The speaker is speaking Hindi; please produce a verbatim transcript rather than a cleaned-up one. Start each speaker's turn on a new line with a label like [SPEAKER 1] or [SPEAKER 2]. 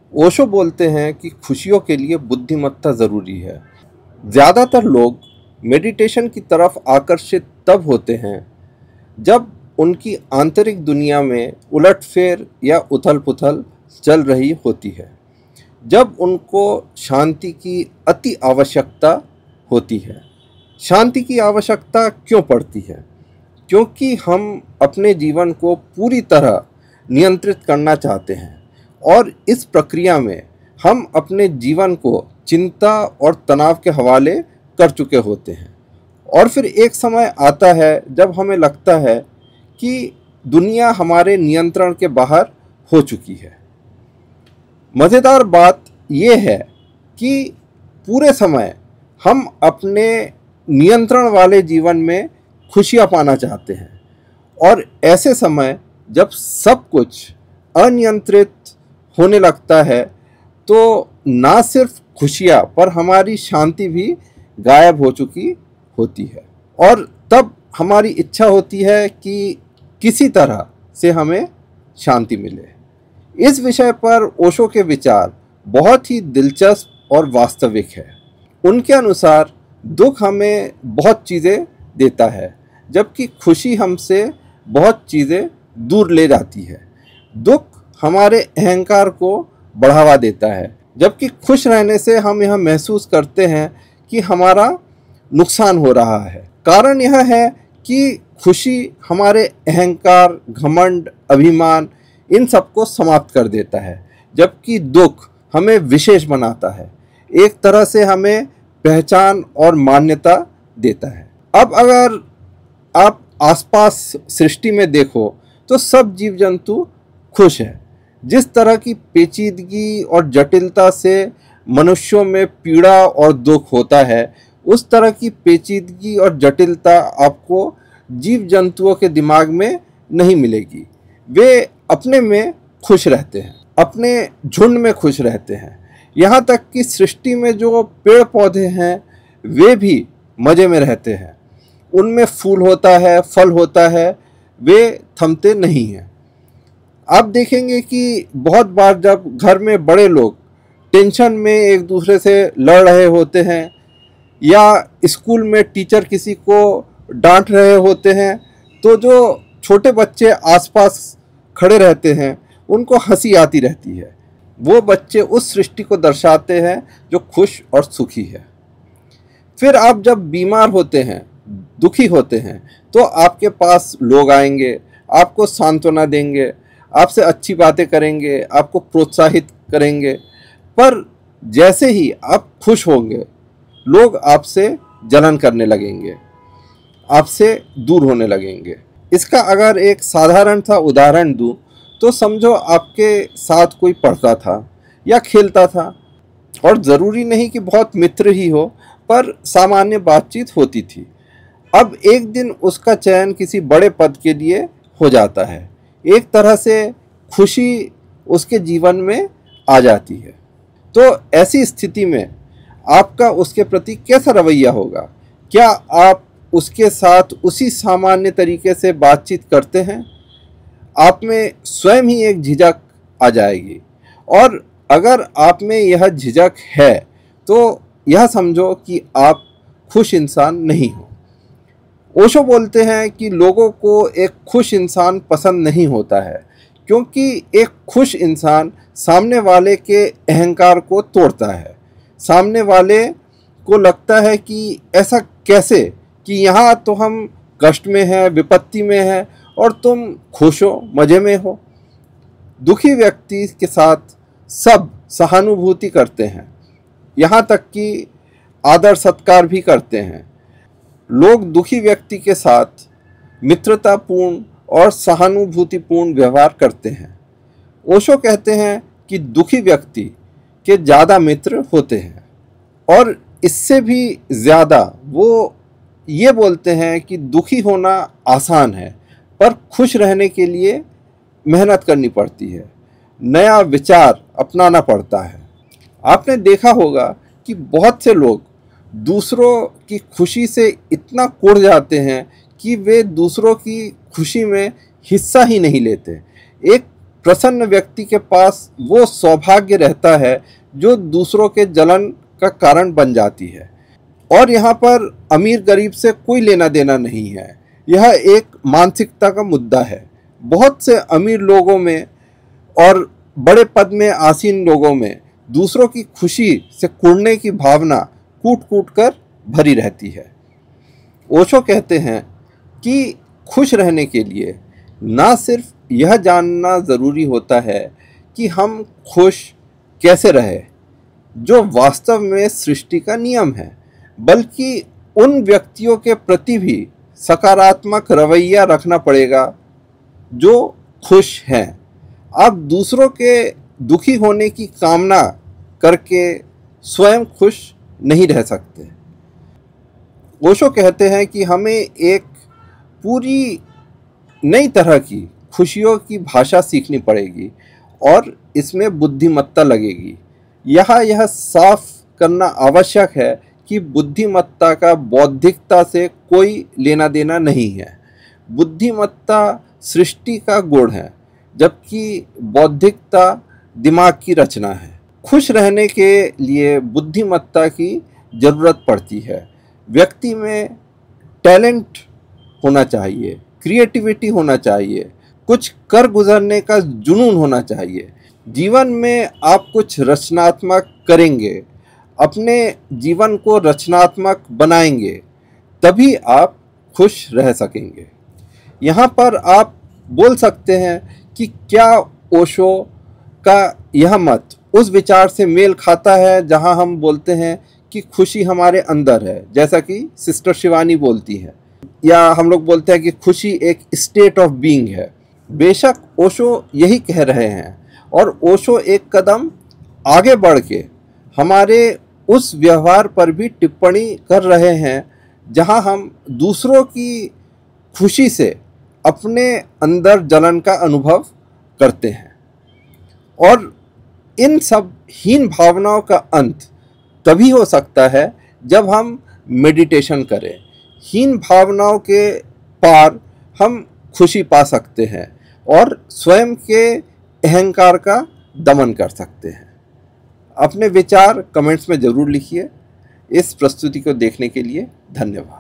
[SPEAKER 1] ओशो बोलते हैं कि खुशियों के लिए बुद्धिमत्ता ज़रूरी है। ज़्यादातर लोग मेडिटेशन की तरफ आकर्षित तब होते हैं जब उनकी आंतरिक दुनिया में उलटफेर या उथल-पुथल चल रही होती है, जब उनको शांति की अति आवश्यकता होती है। शांति की आवश्यकता क्यों पड़ती है? क्योंकि हम अपने जीवन को पूरी तरह नियंत्रित करना चाहते हैं और इस प्रक्रिया में हम अपने जीवन को चिंता और तनाव के हवाले कर चुके होते हैं और फिर एक समय आता है जब हमें लगता है कि दुनिया हमारे नियंत्रण के बाहर हो चुकी है। मज़ेदार बात यह है कि पूरे समय हम अपने नियंत्रण वाले जीवन में खुशियाँ पाना चाहते हैं और ऐसे समय जब सब कुछ अनियंत्रित होने लगता है तो ना सिर्फ खुशियाँ पर हमारी शांति भी गायब हो चुकी होती है और तब हमारी इच्छा होती है कि किसी तरह से हमें शांति मिले। इस विषय पर ओशो के विचार बहुत ही दिलचस्प और वास्तविक है। उनके अनुसार दुख हमें बहुत चीज़ें देता है जबकि खुशी हमसे बहुत चीज़ें दूर ले जाती है। दुख हमारे अहंकार को बढ़ावा देता है जबकि खुश रहने से हम यह महसूस करते हैं कि हमारा नुकसान हो रहा है। कारण यह है कि खुशी हमारे अहंकार, घमंड, अभिमान इन सबको समाप्त कर देता है जबकि दुख हमें विशेष बनाता है, एक तरह से हमें पहचान और मान्यता देता है। अब अगर आप आसपास सृष्टि में देखो तो सब जीव जंतु खुश हैं। जिस तरह की पेचीदगी और जटिलता से मनुष्यों में पीड़ा और दुख होता है, उस तरह की पेचीदगी और जटिलता आपको जीव जंतुओं के दिमाग में नहीं मिलेगी। वे अपने में खुश रहते हैं, अपने झुंड में खुश रहते हैं। यहाँ तक कि सृष्टि में जो पेड़ पौधे हैं वे भी मज़े में रहते हैं। उनमें फूल होता है, फल होता है, वे थमते नहीं हैं। आप देखेंगे कि बहुत बार जब घर में बड़े लोग टेंशन में एक दूसरे से लड़ रहे होते हैं या स्कूल में टीचर किसी को डांट रहे होते हैं तो जो छोटे बच्चे आसपास खड़े रहते हैं उनको हंसी आती रहती है। वो बच्चे उस सृष्टि को दर्शाते हैं जो खुश और सुखी है। फिर आप जब बीमार होते हैं, दुखी होते हैं, तो आपके पास लोग आएंगे, आपको सांत्वना देंगे, आपसे अच्छी बातें करेंगे, आपको प्रोत्साहित करेंगे। पर जैसे ही आप खुश होंगे लोग आपसे जलन करने लगेंगे, आपसे दूर होने लगेंगे। इसका अगर एक साधारण सा उदाहरण दूं तो समझो आपके साथ कोई पढ़ता था या खेलता था और ज़रूरी नहीं कि बहुत मित्र ही हो, पर सामान्य बातचीत होती थी। अब एक दिन उसका चयन किसी बड़े पद के लिए हो जाता है। एक तरह से खुशी उसके जीवन में आ जाती है। तो ऐसी स्थिति में आपका उसके प्रति कैसा रवैया होगा? क्या आप उसके साथ उसी सामान्य तरीके से बातचीत करते हैं? आप में स्वयं ही एक झिझक आ जाएगी और अगर आप में यह झिझक है तो यह समझो कि आप खुश इंसान नहीं हो। ओशो बोलते हैं कि लोगों को एक खुश इंसान पसंद नहीं होता है क्योंकि एक खुश इंसान सामने वाले के अहंकार को तोड़ता है। सामने वाले को लगता है कि ऐसा कैसे कि यहाँ तो हम कष्ट में हैं, विपत्ति में हैं और तुम खुश हो, मज़े में हो। दुखी व्यक्ति के साथ सब सहानुभूति करते हैं, यहाँ तक कि आदर सत्कार भी करते हैं। लोग दुखी व्यक्ति के साथ मित्रतापूर्ण और सहानुभूतिपूर्ण व्यवहार करते हैं। ओशो कहते हैं कि दुखी व्यक्ति के ज़्यादा मित्र होते हैं और इससे भी ज़्यादा वो ये बोलते हैं कि दुखी होना आसान है पर खुश रहने के लिए मेहनत करनी पड़ती है, नया विचार अपनाना पड़ता है। आपने देखा होगा कि बहुत से लोग दूसरों की खुशी से इतना कुढ़ जाते हैं कि वे दूसरों की खुशी में हिस्सा ही नहीं लेते। एक प्रसन्न व्यक्ति के पास वो सौभाग्य रहता है जो दूसरों के जलन का कारण बन जाती है। और यहाँ पर अमीर गरीब से कोई लेना देना नहीं है, यह एक मानसिकता का मुद्दा है। बहुत से अमीर लोगों में और बड़े पद में आसीन लोगों में दूसरों की खुशी से कुढ़ने की भावना कूट कूट कर भरी रहती है। ओशो कहते हैं कि खुश रहने के लिए ना सिर्फ यह जानना ज़रूरी होता है कि हम खुश कैसे रहें, जो वास्तव में सृष्टि का नियम है, बल्कि उन व्यक्तियों के प्रति भी सकारात्मक रवैया रखना पड़ेगा जो खुश हैं। आप दूसरों के दुखी होने की कामना करके स्वयं खुश नहीं रह सकते। ओशो कहते हैं कि हमें एक पूरी नई तरह की खुशियों की भाषा सीखनी पड़ेगी और इसमें बुद्धिमत्ता लगेगी। यहाँ यह साफ करना आवश्यक है कि बुद्धिमत्ता का बौद्धिकता से कोई लेना देना नहीं है। बुद्धिमत्ता सृष्टि का गुण है, जबकि बौद्धिकता दिमाग की रचना है। खुश रहने के लिए बुद्धिमत्ता की ज़रूरत पड़ती है। व्यक्ति में टैलेंट होना चाहिए, क्रिएटिविटी होना चाहिए, कुछ कर गुजरने का जुनून होना चाहिए। जीवन में आप कुछ रचनात्मक करेंगे, अपने जीवन को रचनात्मक बनाएंगे, तभी आप खुश रह सकेंगे। यहाँ पर आप बोल सकते हैं कि क्या ओशो का यह मत उस विचार से मेल खाता है जहाँ हम बोलते हैं कि खुशी हमारे अंदर है, जैसा कि सिस्टर शिवानी बोलती है, या हम लोग बोलते हैं कि खुशी एक स्टेट ऑफ बीइंग है। बेशक ओशो यही कह रहे हैं, और ओशो एक कदम आगे बढ़ के हमारे उस व्यवहार पर भी टिप्पणी कर रहे हैं जहां हम दूसरों की खुशी से अपने अंदर जलन का अनुभव करते हैं। और इन सब हीन भावनाओं का अंत तभी हो सकता है जब हम मेडिटेशन करें। हीन भावनाओं के पार हम खुशी पा सकते हैं और स्वयं के अहंकार का दमन कर सकते हैं। अपने विचार कमेंट्स में ज़रूर लिखिए। इस प्रस्तुति को देखने के लिए धन्यवाद।